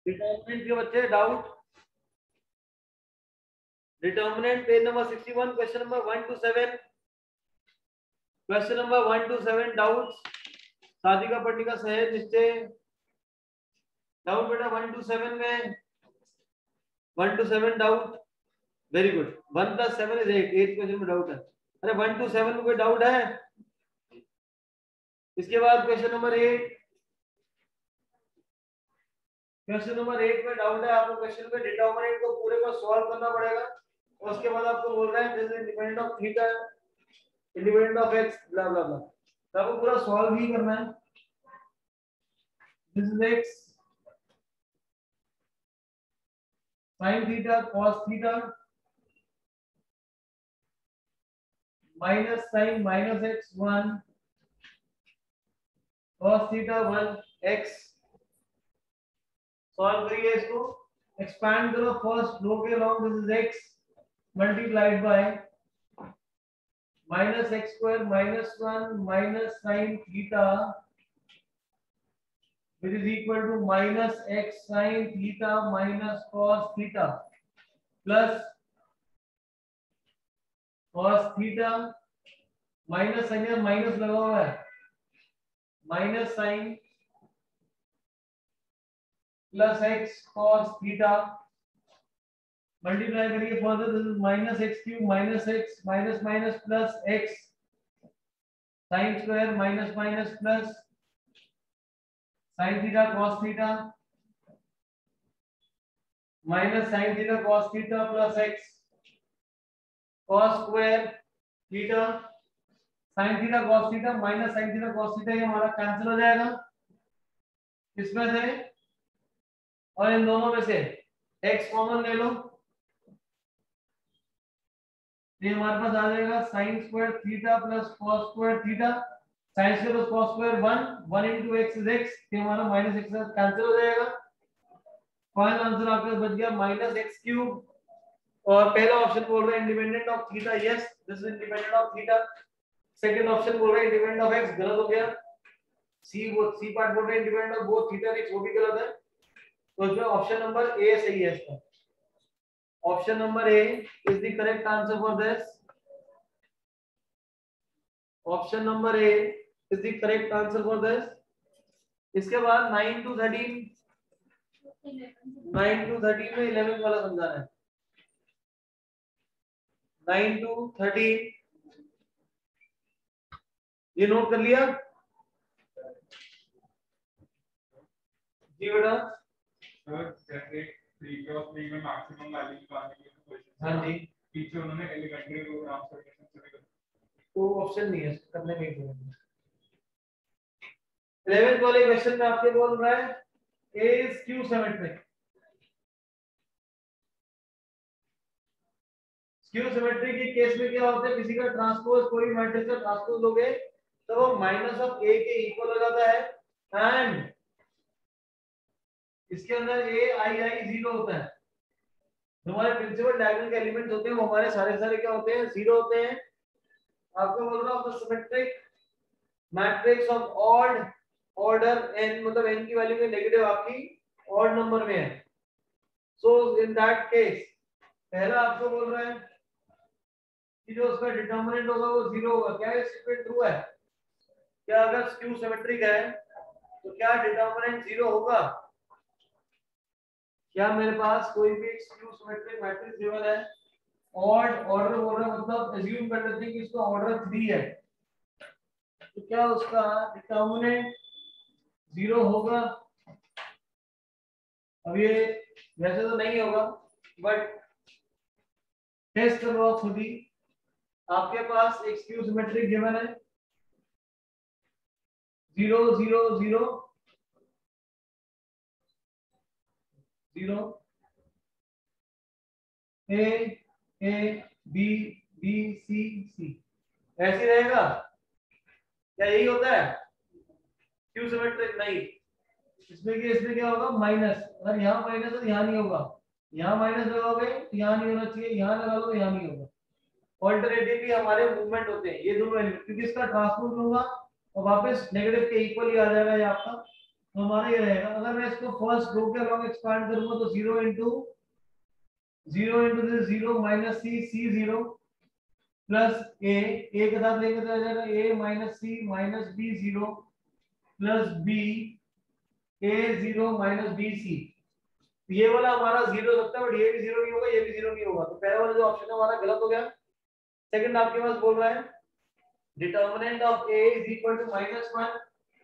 Determinant के बच्चे doubt, determinant page number 61 question number 1 to 7, question number 1 to 7 doubts, शादी का पढ़ने का सहज निश्चय डाउट बेटा 1 to 7 में 1 to 7 doubt, very good 1 + 7 is 8, 8 question में डाउट है। अरे 1 to 7 में कोई डाउट है? इसके बाद क्वेश्चन नंबर 8, क्वेश्चन नंबर 8 में डाउट है आपको, क्वेश्चन में डिटरमिनेंट को पूरे को सॉल्व करना पड़ेगा और उसके बाद आपको बोल रहा है this is independent of theta, independent of x, blah blah blah, तो आपको पूरा सॉल्व ही करना है। This is x sin theta cos theta minus sin minus x1 cos theta 1 x, solve करिए इसको, एक्सपैंड करो फर्स्ट रो के along, this is x multiplied by minus x square minus 1 minus sin theta which is equal to minus x sin theta minus cos theta plus cos theta minus sine या minus लगा हुआ है, minus sine plus x cos theta multiply करिए further, this is minus x cube minus x minus minus plus x sin square minus minus plus sin theta cos theta minus sin theta cos theta plus x cos square theta sin theta cos theta minus sin theta cos theta, ये हमारा cancel हो जाएगा इसमें से, और इन दोनों में से x कॉमन ले लो, ये हमारे पास आ जाएगा sin square theta plus cos square theta, sin square plus cos square 1 into x is x, ये हमारा माइनस x कैंसिल हो जाएगा, फाइनल आंसर आपका बच गया माइनस एक्स क्यूब। और पहला ऑप्शन बोल रहा है independent of theta, yes this is independent of theta. Second option बोल रहा है इंडिपेंडेंट ऑफ एक्स, गलत हो गया। सी पार्ट बोल रहा है इंडिपेंडेंट ऑफ बोथ थीटा और एक्स, वो भी गलत है। तो इसमें ऑप्शन नंबर ए सही है इसका, option number A is the correct answer for this, option number A is the correct answer for this. इसके बाद 9 to 13, 9 to 13 में 11 वाला समझाना है, 9 to 13 ये नोट कर लिया जी बेटा? जैसे 3x3 में मैक्सिमम वैल्यू निकालने के क्वेश्चन, हाँ जी, पीछे उन्होंने एलिमेंट्री रो ट्रांसफॉर्मेशन से भी तो ऑप्शन नहीं है करने में। 11th वाले क्वेश्चन में आपके बोल रहा है A is Q symmetric, Q symmetric के केस में क्या होता है, किसी का ट्रांसपोज, कोई मैट्रिक्स का ट्रांसपोज लोगे तो वो माइनस ऑफ A के इक्वल हो जाता है, एंड इसके अंदर A I 0 होता है। हमारे प्रिंसिपल डायगोनल के एलिमेंट्स होते हैं वो हमारे सारे क्या होते हैं, 0 होते हैं। आपको बोल रहा हूं symmetric matrix of odd order n, मतलब n की वैल्यू में नेगेटिव आपकी ऑड नंबर में है, सो इन दैट केस पहला आपको बोल रहा है कि जो उसका डिटरमिनेंट होगा वो 0 होगा। क्या ये स्टेटमेंट ट्रू है? क्या अगर स्क्यू सिमेट्रिक है तो क्या डिटरमिनेंट 0 होगा? क्या मेरे पास कोई भी स्क्यू सिमेट्रिक मैट्रिक्स गिवन है, ऑड ऑर्डर बोल रहा है, मतलब अज्यूम कर लेते हैं कि इसका ऑर्डर 3 है, तो क्या उसका डिटरमिनेंट 0 होगा? अब ये वैसे तो नहीं होगा, बट टेस्ट करो आप खुद ही। आपके पास एक स्क्यू सिमेट्रिक गिवन है 0 0 0 0 A A B B C C, ऐसे रहेगा? क्या यही होता है स्क्यू सिमेट्रिक? नहीं, इसमें क्या होगा, माइनस। अगर यहाँ माइनस है तो यहाँ नहीं होगा, यहाँ माइनस लगाओगे तो यहाँ नहीं होना चाहिए, यहाँ लगा लो तो यहाँ नहीं होगा। ऑल्टरनेटिवली हमारे मूवमेंट होते हैं ये दोनों एलिमेंट, क्योंकि इसका ट्रांसपोज लूंगा और वापस नेगेटिव के इक्वल ही आ जाएगा ये आपका, तो हमारा ये रहेगा। अगर मैं इसको फर्स्ट रो के अलॉन्ग एक्सपांड करूंगा तो 0 into this 0 minus C 0 plus A के साथ लेके चला जाएगा A minus C minus B 0 plus B A 0 minus B C. ये वाला हमारा 0 लगता है, बट ये भी 0 नहीं होगा, ये भी 0 नहीं होगा, तो पहला वाला जो ऑप्शन है हमारा गलत हो गया। सेकंड आपके पास बोल रहा है determinant of A is equal to -1।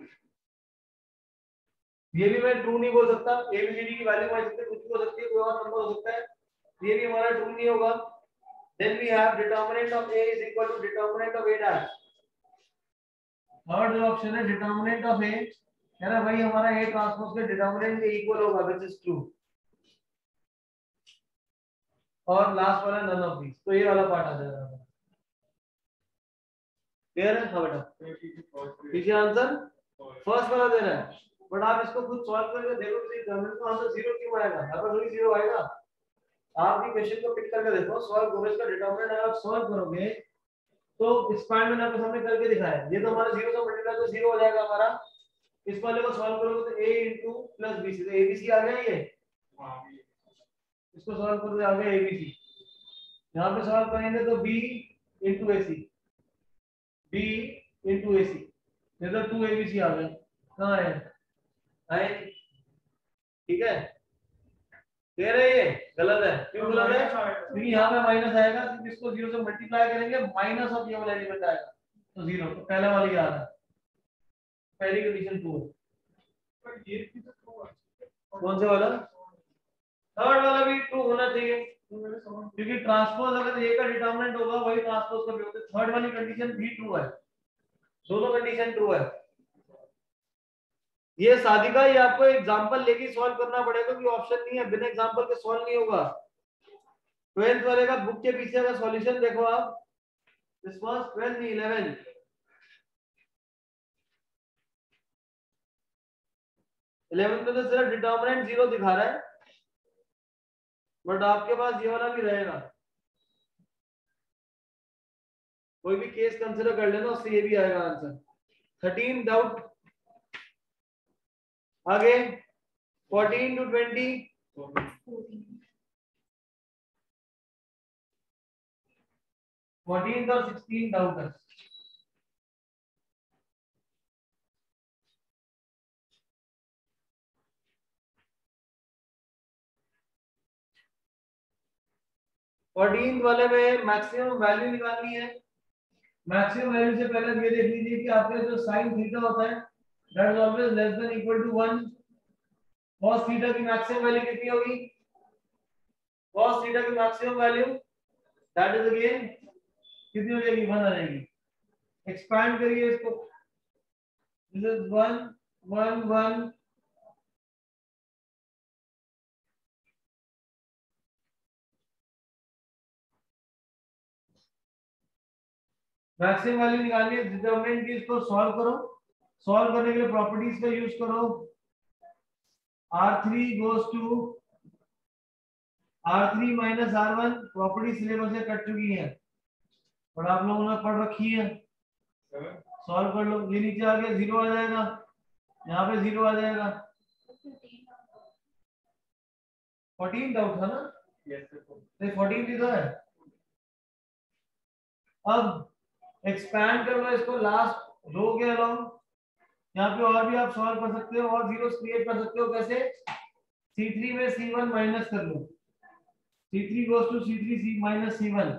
ये भी मैं ट्रू नहीं बोल सकता, एबीसीडी की वैल्यू मान सकते, कुछ भी हो सकती है, कोई और नंबर हो सकता है, ये भी हमारा ट्रू नहीं होगा। Then we have determinant of A is equal to determinant of A dash. Third जो ऑप्शन है डिटर्मिनेंट ऑफ ए, है ना भाई, हमारा ए ट्रांसपोज के डिटर्मिनेंट के इक्वल होगा, व्हिच इज ट्रू। और लास्ट वाला नन ऑफ दीस, तो ये वाला पार्ट आ जाएगा। क्लियर है? हाँ बेटा, पीछे आंसर फर्स्ट वाला दे रहा है, बट आप इसको खुद सॉल्व करके देखो कि डिटरमिनेंट का आंसर 0 क्यों आएगा, हर बार 0 आएगा। आप भी क्वेश्चन को पिक करके देखो, सॉल्व करो, इसका डिटरमिनेंट अगर आप सॉल्व करोगे तो एक्सपांड मैंने आपके सामने करके दिखाया, ये तो हमारा 0 से मल्टीप्लाई तो 0 हो जाएगा हमारा। इस वाले को सॉल्व करोगे तो a into plus B C, तो एबीसी आ गया ये, इसको सॉल्व करोगे आ गया एबीसी। यहाँ पे सॉल्व करेंगे तो b into AC, b into AC, ये तो 2 एबीसी आ गया। कहाँ है? है, ठीक है। कह रहे ये गलत है, क्यों गलत है? क्योंकि यहाँ पे माइनस आएगा, इसको 0 से मल्टीप्लाई करेंगे माइनस ऑफ ये वाला एलिमेंट आएगा, तो 0, तो पहले वाली आ रहा है, पहली कंडीशन ट्रू है। कौन से वाला? थर्ड वाला भी ट्रू होना चाहिए, क्योंकि ट्रांसपोज अगर ए का डिटरमिनेंट होगा वही ट्रांसपोज का भी होता है। थर्ड वाली कंडीशन भी ट्रू है, दोनों कंडीशन ट्रू है। ये साधिका, ये आपको एग्जांपल लेके सॉल्व करना पड़ेगा, क्योंकि ऑप्शन नहीं है, बिना एग्जांपल के सॉल्व नहीं होगा। 12th वाले का बुक के पीछे का सॉल्यूशन देखो आप, दिस वाज 12 11। 11 में तो सिर्फ डिटरमिनेंट 0 दिखा रहा है, बट आपके पास ये वाला भी रहेगा। कोई भी केस कंसीडर कर लेना, उससे ये भी आएगा आंसर। 13 डाउट आगे, 14 to 20, 14 और 16 डाउट है। फोर्टीन वाले में मैक्सिमम वैल्यू निकालनी है। मैक्सिमम वैल्यू से पहले ये देख लीजिए कि आपका जो साइन थीटा होता है that is always less than equal to 1। cos theta की मैक्सिमम वैल्यू कितनी होगी? cos थीटा की maximum value that is again कितनी हो जाएगी? 1 आ जाएगी। एक्सपैंड करिए इसको, दिस इज 1 1 1। मैक्सिमम वैल्यू निकालनी है, डिटरमिनेंट की, इसको सॉल्व करो। सॉल्व करने के लिए प्रॉपर्टीज का यूज करो। R3 goes to R3 minus R1, property syllabus से कट चुकी है, पर आप लोगों ने पढ़ रखी है। सॉल्व कर लो, ये नीचे आ गया 0 आ जाएगा, यहाँ पे 0 आ जाएगा। 14 डाउट था ना? तो 14 भी तो है। अब एक्सपैंड कर लो इसको लास्ट रो के अलोंग, यहाँ पे और भी आप सॉल्व कर सकते हो और जीरोस क्रिएट कर सकते हो। कैसे? C3 में C1 माइनस कर लो, C3 goes to C3 C minus C1,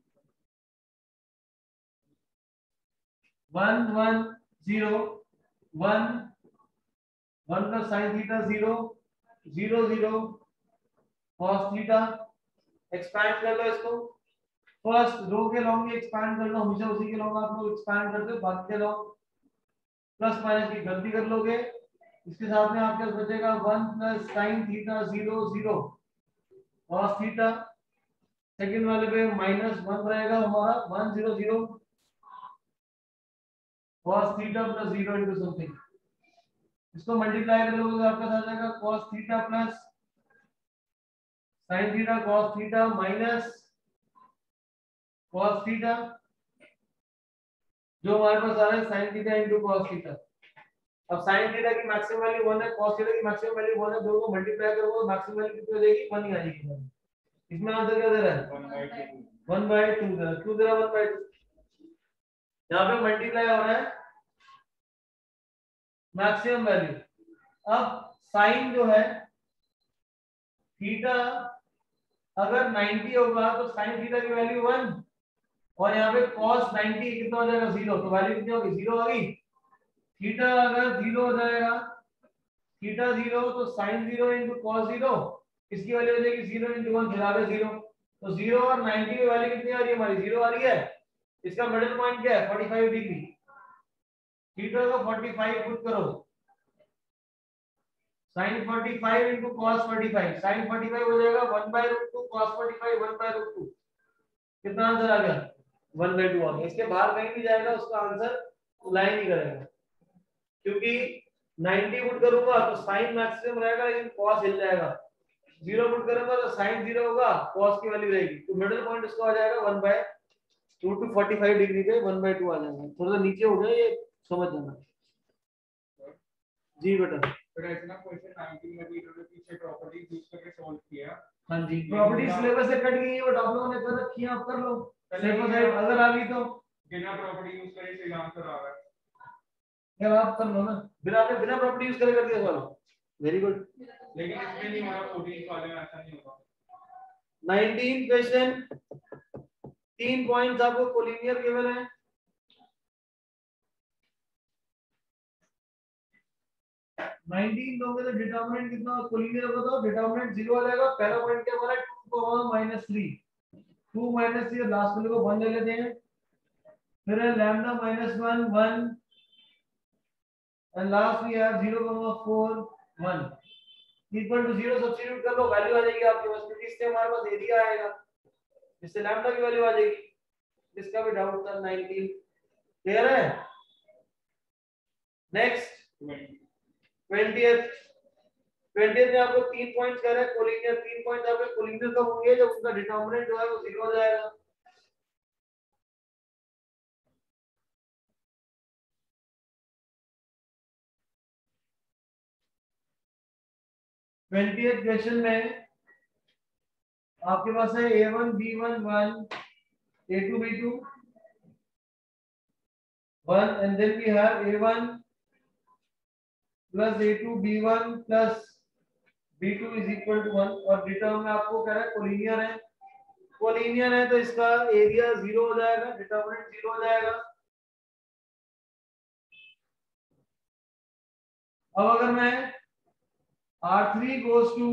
1 1 0 1 1 plus sin theta 0 0 0 cos theta। Expand कर लो इसको, फर्स्ट रो के लॉन्ग एक्सपैंड कर लो, हमेशा उसी के लॉन्ग आप लोग एक्सपैंड करते हो, बाकी के लॉन्ग प्लस माइनस की गलती कर लोगे। इसके साथ में आपके पास बचेगा 1 plus sin theta 0 0 cos theta। Second वाले पे -1 रहेगा हमारा, 1 0 0 cos theta plus 0 into something। इसको मल्टीप्लाई कर लोगे तो आपके पास आ जाएगा cos theta plus sin theta cos theta minus cos theta, जो हमारे पास आ रहा है sin theta into cos theta। अब sin थीटा की मैक्सिमम वैल्यू 1 है, cos थीटा की मैक्सिमम वैल्यू 1 है, दोनों को मल्टीप्लाई करोगे तो मैक्सिमम वैल्यू कितनी हो जाएगी? 1 ही आ जाएगी। इसमें आंसर क्या दे रहा है? 1/2 दे रहा है। क्यों दे रहा है 1/2? यहाँ पे मल्टीप्लाई हो रहा है मैक्सिमम वैल्यू। अब साइन जो है थीटा अगर 90 होगा तो साइन थीटा की वैल्यू 1, और यहाँ पे cos 90 कितना हो जाएगा? 0। तो वैल्यू कितनी होगी? 0 आ गई। थीटा अगर 0 हो जाएगा, थीटा 0 तो sin 0 into cos 0, इसकी वैल्यू हो जाएगी 0 into 1, फिर आ गया 0। तो 0 और 90 की वैल्यू कितनी आ रही है हमारी? 0 आ रही है। इसका मिडिल पॉइंट क्या है? 45 डिग्री। थीटा को 45 पुट करो, sin 45 into cos 45, sin 45 हो जाएगा 1/√2, cos 45 1/√2। कितना आंसर आ गया? 1/2 आ गया। इसके बाहर कहीं भी जाएगा उसका आंसर लाइन नहीं करेगा, क्योंकि 90 पुट करूंगा तो sin मैक्सिमम रहेगा लेकिन cos हिल जाएगा, 0 पुट करूंगा तो sin 0 होगा, cos की वैल्यू रहेगी। तो मिडिल पॉइंट इसको आ जाएगा 1/2 to 45 डिग्री पे 1/2 आ जाएगा। थोड़ा सा नीचे हो गया, ये समझ जाना। जी बेटा। फिर ऐसे ना क्वेश्चन 19 में भी इन्होंने पीछे प्रॉपर्टीज यूज करके सॉल्व किया। हां जी, प्रॉपर्टी सिलेबस से कट गई है, बट आप लोगों ने कर रखी है, आप कर लो। सिलेबस अगर आ गई तो बिना प्रॉपर्टी यूज करे सही आंसर आ रहा है। यार आप कर लो ना, बिना प्रॉपर्टी यूज करे कर दिया सवाल। Very good. लेकिन इसमें नहीं हो रहा, 14 वाले में ऐसा नहीं होगा। 19 क्वेश्चन, 3 पॉइंट्स आपको कोलिनियर गिवन है। दोगे तो डिटरमिनेंट कितना कोलिनियर होगा? तो डिटरमिनेंट 0 आ जाएगा। पहला पॉइंट क्या बोला? 2 -3, 2 -3 और लास्ट वाले को 1 ले लेते हैं। फिर है lambda -1 1 and last we have 0,4 1 equal to 0 substitute कर लो, वैल्यू आ जाएगी आपके पास, क्योंकि इससे हमारे पास एरिया आएगा, इससे लैम्डा की वैल्यू आ जाएगी। जिसका भी डाउट था 19 क्लियर है। नेक्स्ट 20th में आपको 3 पॉइंट्स कह रहे हैं कोलिनियर। 3 पॉइंट्स आपके कोलिनियर कब होंगे? जब उनका डिटरमिनेंट जो है वो 0 हो जाएगा। ट्वेंटियथ क्वेश्चन में आपके पास है a1 b1 1 a2 b2 1 and then we have a1 plus a2 b1 plus b2 is equal to 1 और डिटरमिनेंट में आपको कह रहा है कोलिनियर है। कोलिनियर है तो इसका एरिया 0 हो जाएगा, डिटरमिनेंट 0 हो जाएगा। अब अगर मैं R3 goes to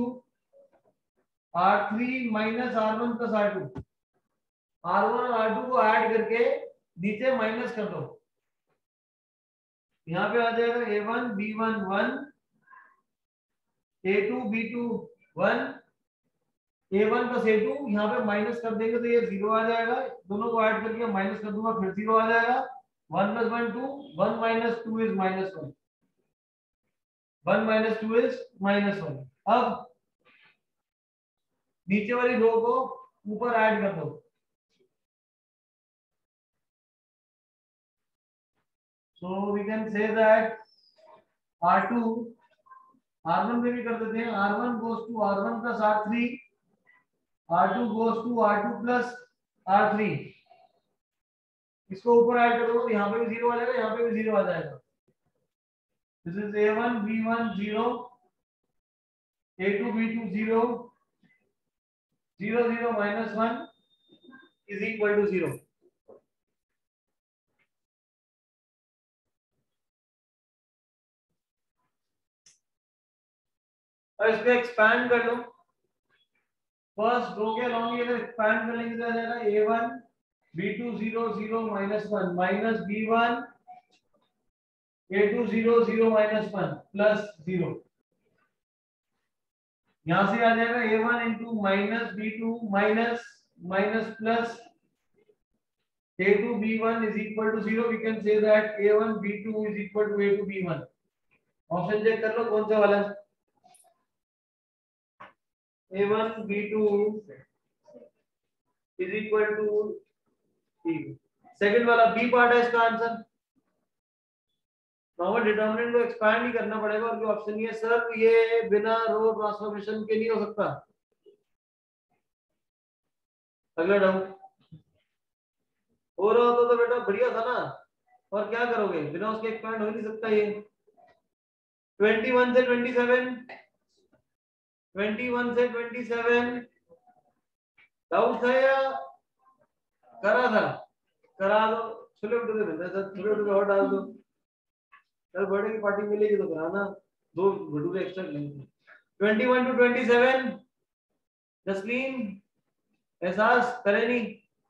R3 minus R1 plus R2, R1 और R2 को ऐड करके नीचे माइनस कर दो, यहाँ पे आ जाएगा A1 B1 1 A2 B2 1 A1 plus A2, यहाँ पे माइनस कर देंगे तो ये 0 आ जाएगा। दोनों को ऐड करके माइनस कर दूंगा, फिर 0 आ जाएगा। 1 plus 1 2, 1 minus 2 is -1, 1 minus 2 is -1। अब नीचे वाली रो को ऊपर ऐड कर दो, so we can say that R2 R1 में भी कर देते हैं, R1 goes to R1 plus R3, R2 goes to R2 plus R3। इसको ऊपर ऐड कर दो तो यहाँ पे भी 0 आ जाएगा, यहाँ पे भी 0 आ जाएगा। This is A1 B1 0 A2 B2 0 0 0 -1 is equal to 0। और इसको एक्सपैंड कर लो, फर्स्ट रो के अलोंग अगर एक्सपैंड कर लेंगे तो आ जाएगा A1 B2 0 0 -1 minus B1 A2 0 0 -1 plus 0। यहां से आ जाएगा A1 into minus B2 minus minus plus A2 B1 is equal to 0। we can say that A1 B2 is equal to A2 B1। Option check कर लो कौन सा वाला है। A1 B2 is equal to B। Second वाला B part है इसका answer. Normal determinant को एक्सपैंड ही करना पड़ेगा और कोई ऑप्शन नहीं है सर ये बिना रो ट्रांसफॉर्मेशन के नहीं हो सकता। अगला डाउट हो रहा होता तो बेटा बढ़िया था ना, और क्या करोगे बिना उसके एक्सपैंड हो ही नहीं सकता ये। 21 से 27 21 से 27 डाउट था या करा था? करा दो, छोले भटूरे मिलते सर, छोले भटूरे और डाल दो, कल बर्थडे की पार्टी मिलेगी तो कराना, 2 भटूरे एक्स्ट्रा लेंगे। 21 to 27 जसलीन एहसास करे नहीं,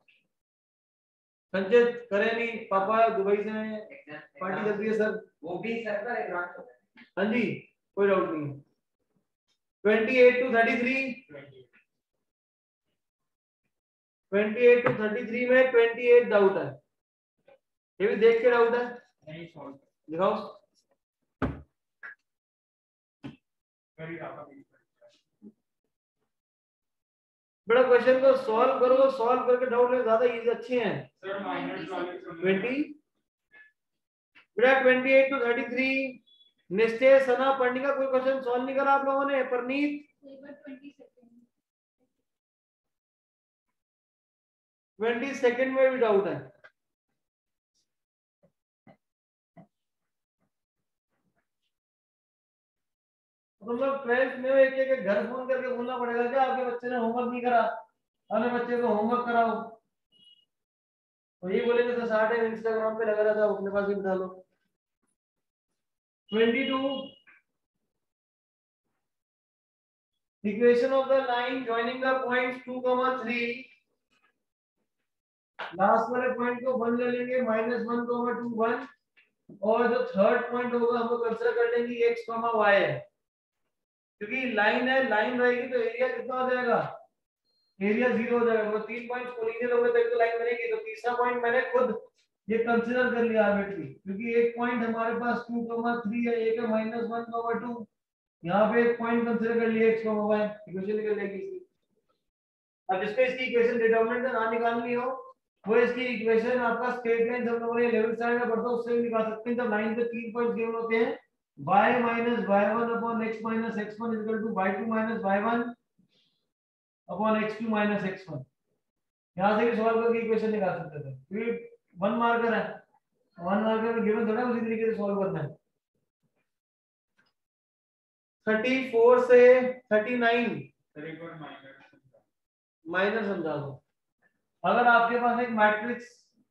संचित करे नहीं, पापा दुबई से हैं, पार्टी चल रही है सर, वो भी सर का एक रात होता है। हाँ जी कोई डाउट नहीं है। 28 to 33 28 to 33 में 28 डाउट है, ये भी देख के डाउट है नहीं, सॉल्व दिखाओ। बड़ा क्वेश्चन को सॉल्व करो, सॉल्व करके डाउट में ज्यादा इजी अच्छे हैं सर। माइनस 20 बेटा 28 to 33 निश्चय सना पढ़ने का कोई क्वेश्चन सॉल्व नहीं करा आप लोगों ने? परनीत 22 में भी डाउट है। तुम लोग 12th में एक एक घर फोन करके बोलना पड़ेगा क्या आपके बच्चे ने होमवर्क नहीं करा, अपने बच्चे को होमवर्क कराओ, तो ये बोलेंगे तो 60 इंस्टाग्राम पे लगा रहता है अपने पास ही बिठा लो। 22 equation of the line joining the points 2, 3 last वाले पॉइंट को 1 ले लेंगे -1, 2, 1 और जो थर्ड पॉइंट होगा हम लोग कंसीडर कर लेंगे x, y है, क्योंकि लाइन है, लाइन रहेगी तो एरिया कितना हो जाएगा, एरिया 0 हो जाएगा। वो 3 पॉइंट्स कोलिजन हो गए तभी तो लाइन बनेगी, तो तीसरा पॉइंट मैंने खुद ये कंसीडर कर लिया आर्बिट्री, क्योंकि एक पॉइंट हमारे पास 2, 3 है, एक है -1, 2, यहाँ पे एक पॉइंट कंसीडर कर लिया x, y इक्वेशन निकल जाएगी इसकी। अब जिसको इसकी इक्वेशन डिटरमिनेंट ना निकालनी हो वो इसकी इक्वेशन आपका स्ट्रेट लाइन जब लोगों ने 11th स्टैंडर्ड में पढ़ा उससे भी निकाल सकते हैं। जब लाइन पे 3 पॉइंट्स गिवन होते हैं y minus y1 upon x minus x1 is equal to y2 minus y1 upon x2 minus x1, यहां से भी सॉल्व करके इक्वेशन निकाल सकते थे, क्योंकि 1 मार्कर है, 1 मार्कर में गिवन थोड़ा उसी तरीके से सॉल्व करना है। 34 से 39 माइनस समझा दो। अगर आपके पास एक मैट्रिक्स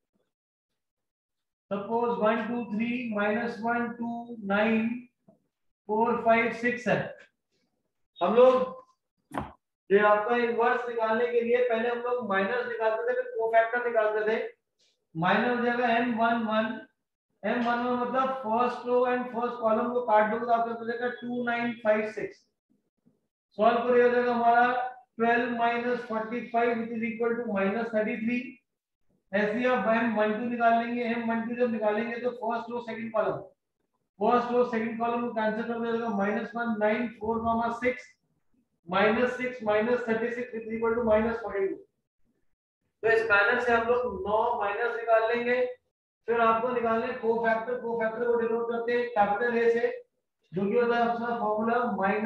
सपोज 1 2 3 -1 2 9 4 5 6 है, हम लोग जो आपका इनवर्स निकालने के लिए पहले हम लोग माइनस निकालते थे, फिर कोफैक्टर निकालते थे। माइनस हो जाएगा m11 m11 मतलब first row and first column को काट दोगे तो आपको मिल जाएगा 2 9 5 6। सॉल्व करिए हो जाएगा हमारा 12 - 45 which is equal to -33। ऐसे ही आप m12 निकाल लेंगे, m12 जब निकालेंगे तो first row second column, first row second column को कैंसिल कर देगा, -1 9 4, 6 -6 -36 which is equal to -42। तो इस मैनर से हम लोग 9 माइनस निकाल लेंगे। फिर आपको निकालने कोफैक्टर, कोफैक्टर को डिनोट करते हैं कैपिटल ए से, जो कि होता है अपना फॉर्मूला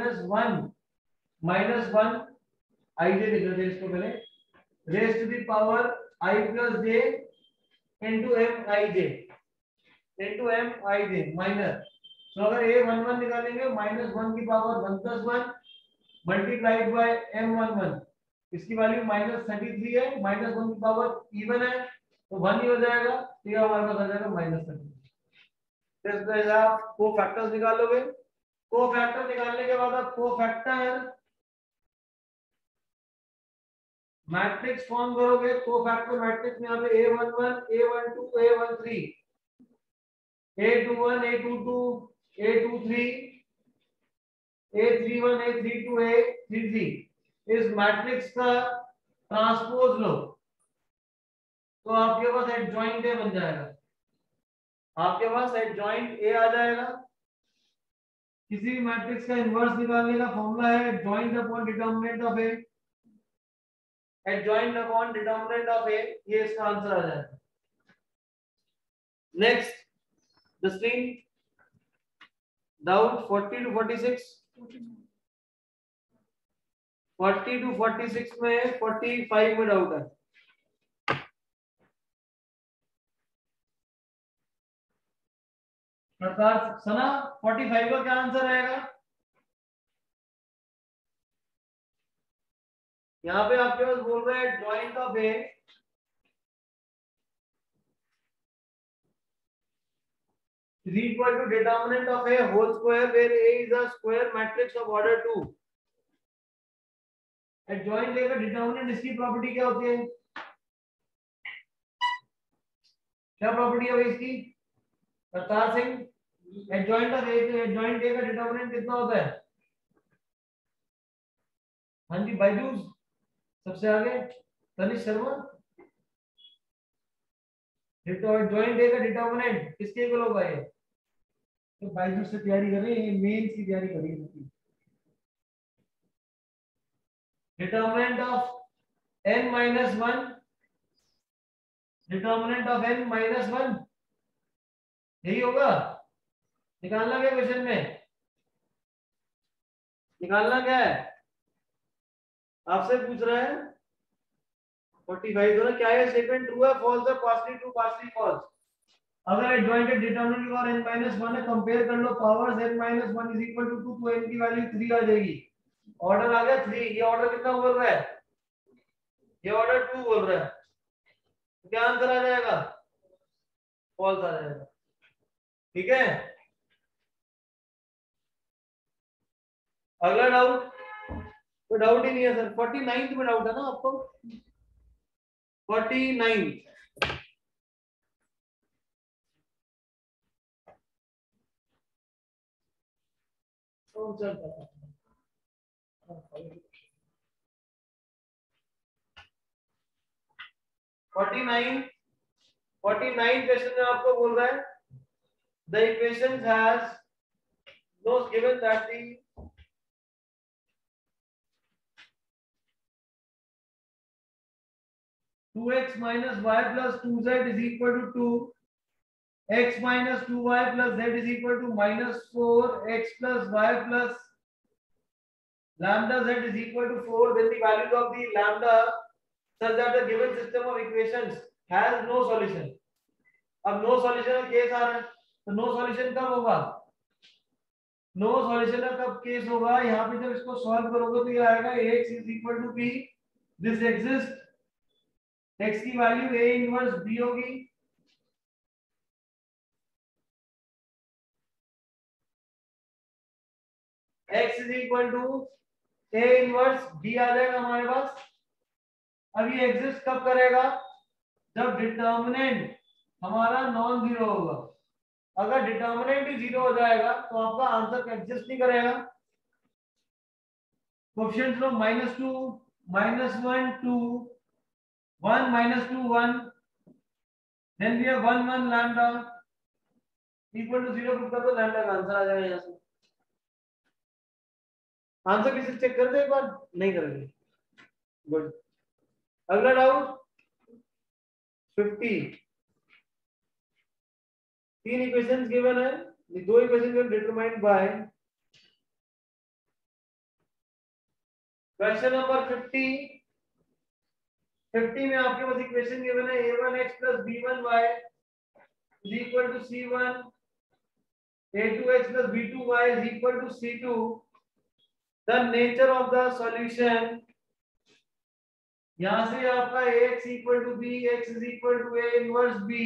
-1 आई जे निकलते हैं इसको पहले, raise to the power i plus j into m i j minus. तो अगर a11 निकालेंगे -1 की पावर 1 + 1 मल्टीप्लाइड बाय m11, इसकी वैल्यू -33 है, -1 की पावर इवन है तो 1 ही हो जाएगा, तो ये हमारे पास आ जाएगा -33। इस तरह से आप कोफैक्टर्स निकालोगे। कोफैक्टर निकालने के बाद आप कोफैक्टर मैट्रिक्स फॉर्म करोगे। कोफैक्टर मैट्रिक्स में यहाँ पे a11 a12 a13 a21 a22 a23 a31 a32 a33 इस मैट्रिक्स का ट्रांसपोज लो तो आपके पास एडजॉइंट ए बन जाएगा, आपके पास एडजॉइंट ए आ जाएगा। किसी भी मैट्रिक्स का इनवर्स निकालने का फॉर्मूला है adjoint upon determinant of A, adjoint upon determinant of A, ये इसका आंसर आ जाएगा। Next Justin doubt 40 to 46, 40 to 46 में 45 में डाउट है। सना 45 का क्या आंसर आएगा? यहाँ पे आपके पास बोल रहे हैं joint of A is equal to determinant of a whole square where a is a square matrix of order 2। Joint A का डिटर्मिनेंट इसकी प्रॉपर्टी क्या होती है? क्या प्रॉपर्टी है भाई इसकी? Kartar Singh, adjoint of A, adjoint A का डिटर्मिनेंट कितना होता है? हाँ जी बायजूस, सबसे आगे तनिष शर्मा। जॉइंट ए का डिटर्मिनेंट किसके इक्वल होगा ये? तो बायजूस से तैयारी कर रहे हैं, मेंस की तैयारी कर रही है। Determinant of n minus 1, determinant of n minus 1, यही होगा। निकालना क्या क्वेश्चन में? निकालना क्या है? आपसे पूछ रहा है 45 दोनों क्या है? स्टेटमेंट ट्रू है, फॉल्स है, पार्शियली ट्रू, पार्शियली फॉल्स। अगर एडजॉइंटेड डिटरमिनेंट और n minus 1 है, कंपेयर कर लो powers n minus 1 is equal to 2, तो n की वैल्यू 3 आ जाएगी। ऑर्डर आ गया 3। ये ऑर्डर कितना बोल रहा है? ये ऑर्डर 2 बोल रहा है। तो क्या आंसर आ जाएगा? फॉल्स आ जाएगा। ठीक है, अगला डाउट। कोई डाउट ही नहीं है सर। 49 में डाउट है ना आपको? 49 49 क्वेश्चन में आपको बोल रहा है the equation has no given that the 2x minus y plus 2z is equal to 2, x minus 2y plus z is equal to minus 4, x plus y plus lambda z is equal to 4, then the values of the lambda such that the given system of equations has no solution। अब no solution का case आ रहा है, तो no solution कब होगा? No solution का कब केस होगा? यहाँ पे जब इसको सॉल्व करोगे तो ये आएगा x is equal to b, this exists, x की वैल्यू a इनवर्स b होगी, x is equal to a inverse b आ जाएगा हमारे पास। अब ये एग्जिस्ट कब करेगा? जब डिटर्मिनेंट हमारा नॉन जीरो होगा। अगर डिटर्मिनेंट ही जीरो हो जाएगा तो आपका आंसर एग्जिस्ट नहीं करेगा। कोएफिशिएंट्स लो -2, -1 2, 1 -2 1, then we have 1 1 lambda equal to 0 put कर दो, लैम्डा का आंसर आ जाएगा यहां से। आंसर किसी चेक कर दे एक बार, नहीं करेंगे। गुड, अगला डाउट 50। तीन इक्वेशंस गिवन है, दो equations given determined by question number 50। 50 में आपके पास इक्वेशन गिवन है a1x plus b1y is equal to c1, a2x plus b2y is equal to c2। the nature of the solution, यहां से आपका ax equal to b, x is equal to a inverse b।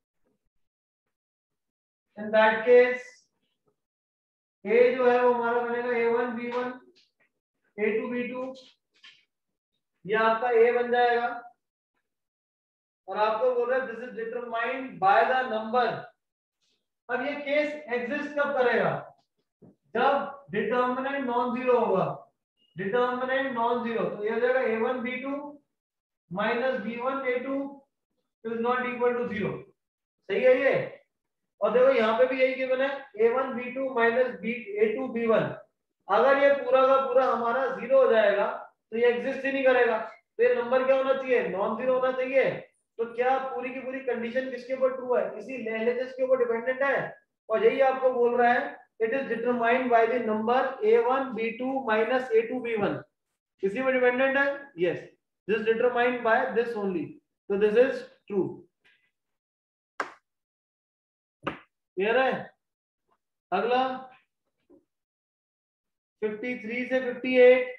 in that case a जो है वो हमारा बनेगा a1 b1, a2 b2, ये आपका a बन जाएगा। और आपको बोल रहे हैं this is determined by the number. अब ये केस एग्जिस्ट कब करेगा? जब डिटर्मिनेंट नॉन जीरो होगा। डिटर्मिनेंट नॉन जीरो तो ये हो जाएगा a1 b2 minus b1 a2 is not equal to 0। सही है ये? और देखो यहाँ पे भी यही गिवन है a1 b2 minus a2 b1। अगर ये पूरा का पूरा हमारा जीरो हो जाएगा तो ये एग्जिस्ट ही नहीं करेगा। तो ये नंबर क्या होना चाहिए? नॉन जीरो होना चाहिए। तो क्या पूरी की पूरी कंडीशन किसके ऊपर ट्रू है? इसी LHS के ऊपर डिपेंडेंट है। और यही आपको बोल रहा है it is determined by the number a1 b2 minus a2 b1. किसी में डिपेंडेंट है? Yes. This is determined by this only. So this is true. Clear है? अगला 53 से 58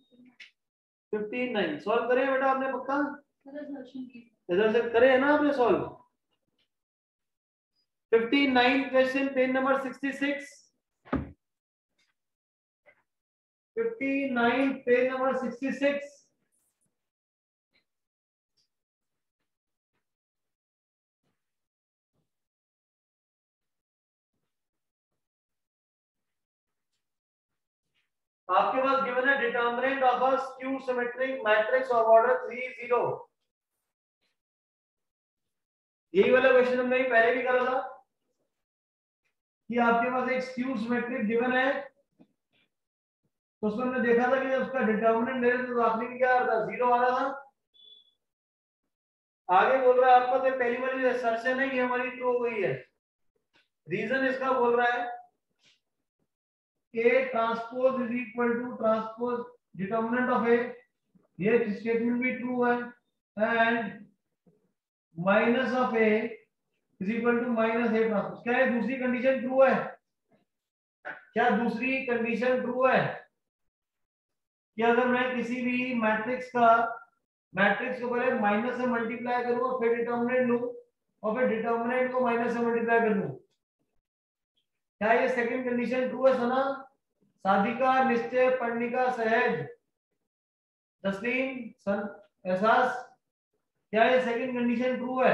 59 सॉल्व करें बेटा आपने पक्का? इधर से करे है ना आपने solve? 59 question page number 66 59 page number 66 आपके पास गिवन है determinant of a skew symmetric matrix of order 3 0। यही वाला क्वेश्चन हमने पहले भी करा था कि आपके पास एक स्क्यू सिमेट्रिक गिवन है, तो उसमें हमने देखा था कि उसका डिटरमिनेंट ले तो आपने क्या आ रहा था? 0 आ रहा था। आगे बोल रहा है आपका तो पहली वाली असर्शन है ये हमारी ट्रू हो गई है। रीजन इसका बोल रहा है A transpose is equal to transpose determinant of A, ये स्टेटमेंट भी ट्रू है, and minus of A is equal to minus A transpose. क्या है दूसरी कंडीशन ट्रू है? क्या दूसरी कंडीशन ट्रू है कि अगर मैं किसी भी मैट्रिक्स को पहले माइनस से मल्टीप्लाई करूं और फिर डिटरमिनेंट लूं और फिर डिटरमिनेंट को माइनस से मल्टीप्लाई कर लूं, क्या ये सेकंड कंडीशन ट्रू है? सना, साधिका, निश्चय, पर्णिका, सहज, तस्लीम, एहसास, क्या ये सेकंड कंडीशन ट्रू है?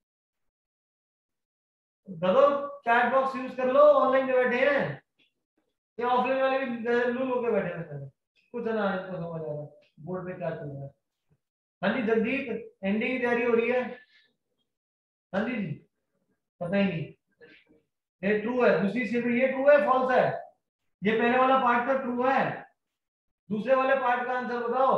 दो चैट बॉक्स यूज कर लो, ऑनलाइन जो बैठे हैं या ऑफलाइन वाले भी लू लोग बैठे हैं, कुछ ना इनको समझ आ रहा बोर्ड पे क्या चल रहा है। हाँ जी जगदीप, एंडिंग की तैयारी हो रही है? हाँ जी पता ही नहीं, ये ट्रू है। दूसरी स्टेट में ये ट्रू है फॉल्स है? ये पहले वाला पार्ट तो ट्रू है, दूसरे वाले पार्ट का आंसर बताओ।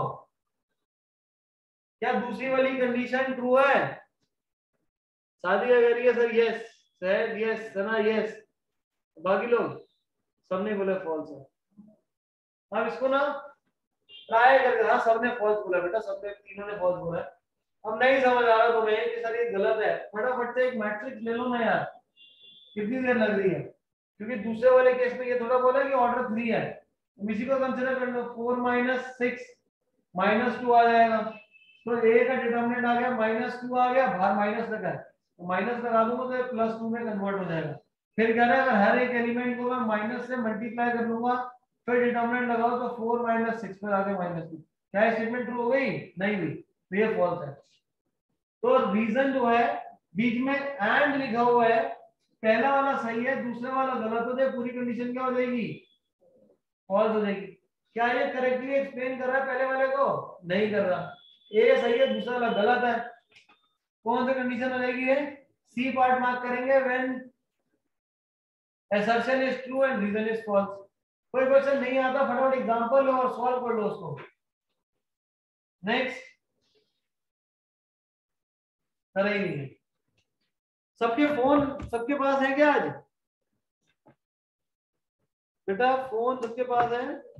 क्या दूसरी वाली कंडीशन ट्रू है? सादिया कह रही है sir yes, sir yes, Sana yes, बाकी लोग सबने बोला फॉल्स है। अब इसको ना ट्राई करके, हाँ सबने फॉल्स बोला बेटा, सबने तीनों ने फॉल्स बोला है। अब नहीं समझ आ रहा तुम्हें कि सर ये गलत है, फटाफट से एक मैट्रिक्स ले लो ना यार, कितनी देर लग रही है? क्योंकि दूसरे वाले केस में ये थोड़ा बोला कि ऑर्डर 3 है, तुम इसी को कंसीडर कर लो। 4 - 6 -2 आ जाएगा, तो ए का डिटरमिनेंट आ गया -2 आ गया, बाहर माइनस लगा है तो माइनस लगा दूंगा तो +2 में कन्वर्ट हो जाएगा। फिर कह रहा है अगर हर एक एलिमेंट को मैं माइनस से मल्टीप्लाई कर लूंगा फिर डिटरमिनेंट लगाओ तो 4 - 6 पर आगे -2। क्या स्टेटमेंट ट्रू हो गई? नहीं हुई, तो ये फॉल्स है। तो रीजन जो है बीच में एंड लिखा हुआ है, पहला वाला सही है दूसरा वाला गलत हो जाए, पूरी कंडीशन क्या हो जाएगी? फॉल्स हो जाएगी। क्या ये करेक्टली एक्सप्लेन कर रहा है पहले वाले को? नहीं कर रहा। ए सही है दूसरा वाला गलत है, कौन सी कंडीशन हो जाएगी? ये सी पार्ट मार्क करेंगे when assertion is true and reason is false। कोई क्वेश्चन नहीं आता फटाफट एग्जांपल लो और सॉल्व कर लो उसको। नेक्स्ट करे ही नहीं। सबके फोन सबके पास है क्या आज? बेटा फोन सबके पास है?